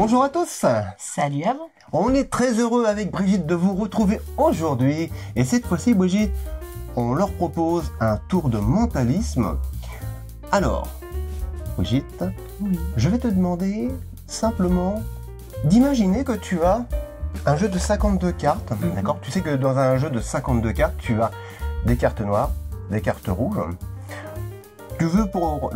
Bonjour à tous. Salut à vous. On est très heureux avec Brigitte de vous retrouver aujourd'hui. Et cette fois-ci, Brigitte, on leur propose un tour de mentalisme. Alors, Brigitte, Oui. je vais te demander simplement d'imaginer que tu as un jeu de 52 cartes. D'accord? Tu sais que dans un jeu de 52 cartes, tu as des cartes noires, des cartes rouges. Tu veux pour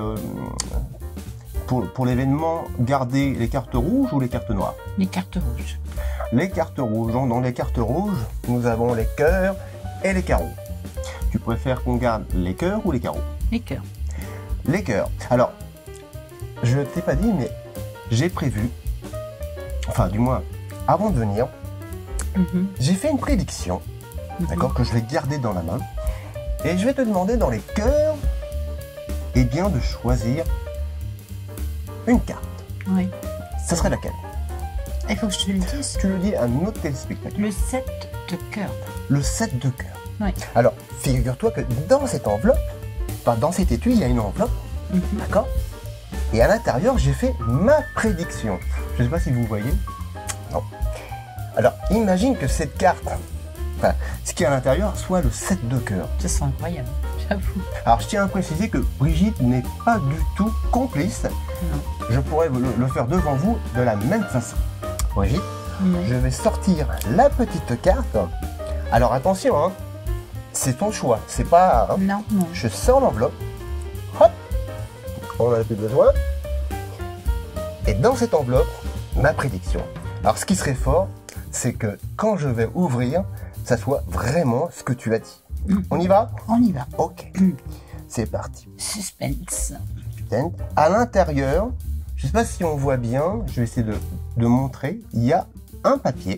l'événement garder les cartes rouges ou les cartes noires? Les cartes rouges. Les cartes rouges. Donc dans les cartes rouges, nous avons les cœurs et les carreaux. Tu préfères qu'on garde les cœurs ou les carreaux? Les cœurs. Les cœurs. Alors, je ne t'ai pas dit, mais j'ai prévu, enfin du moins, avant de venir, j'ai fait une prédiction, d'accord, que je vais garder dans la main. Et je vais te demander dans les cœurs, eh bien, de choisir une carte. Oui. Ça serait laquelle? Il faut que je te le dise. Tu le dis à nos téléspectateurs. Le 7 de cœur. Le 7 de cœur. Oui. Alors, figure-toi que dans cette enveloppe, enfin dans cet étui, il y a une enveloppe, d'accord? Et à l'intérieur, j'ai fait ma prédiction. Je ne sais pas si vous voyez. Non. Alors, imagine que cette carte, enfin, ce qui est à l'intérieur, soit le 7 de cœur. Ça sent incroyable, j'avoue. Alors, je tiens à préciser que Brigitte n'est pas du tout complice. Non. Je pourrais le faire devant vous de la même façon. Brigitte, je vais sortir la petite carte. Alors, attention, hein, c'est ton choix. C'est pas... hein, Non, non. je sors l'enveloppe. Hop, on n'en a plus besoin. Et dans cette enveloppe, ma prédiction. Alors, ce qui serait fort, c'est que quand je vais ouvrir, ça soit vraiment ce que tu as dit. On y va? On y va. Ok. C'est parti. Suspense. À l'intérieur, je ne sais pas si on voit bien, je vais essayer de montrer, il y a un papier.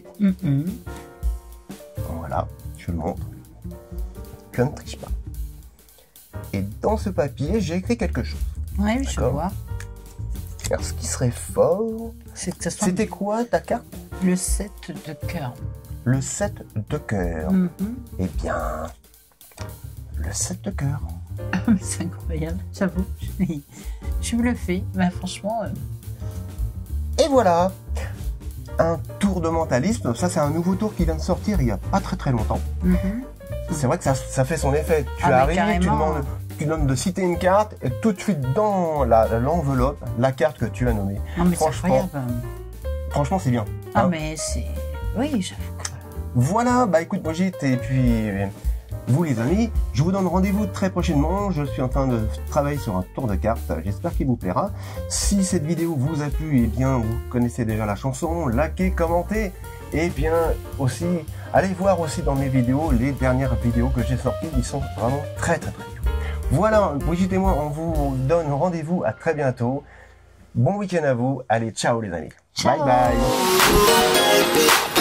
Voilà, je le montre. Je ne triche pas. Et dans ce papier, j'ai écrit quelque chose. Oui, je D'accord. vois. Alors, ce qui serait fort, C'est que ça soit c'était quoi ta carte? le 7 de cœur. Le 7 de cœur. Eh bien, le 7 de cœur. C'est incroyable, j'avoue. Je suis bluffée. Bah, franchement... Et voilà, un tour de mentalisme. Ça, c'est un nouveau tour qui vient de sortir il n'y a pas très longtemps. C'est vrai que ça fait son effet. Tu Ah, mais arrives, carrément. tu demandes de citer une carte et tout de suite dans l'enveloppe, la carte que tu as nommée. Non, mais c'est Franchement, incroyable. franchement, c'est bien. Ah, hein. mais c'est... Oui, j'avoue. Voilà, bah écoute Brigitte, et puis vous les amis, je vous donne rendez-vous très prochainement. Je suis en train de travailler sur un tour de cartes, j'espère qu'il vous plaira. Si cette vidéo vous a plu, eh bien vous connaissez déjà la chanson, likez, commentez, et bien aussi, allez voir aussi dans mes vidéos, les dernières vidéos que j'ai sorties, ils sont vraiment très bien. Voilà, Brigitte et moi, on vous donne rendez-vous à très bientôt. Bon week-end à vous, allez, ciao les amis. Ciao. Bye bye.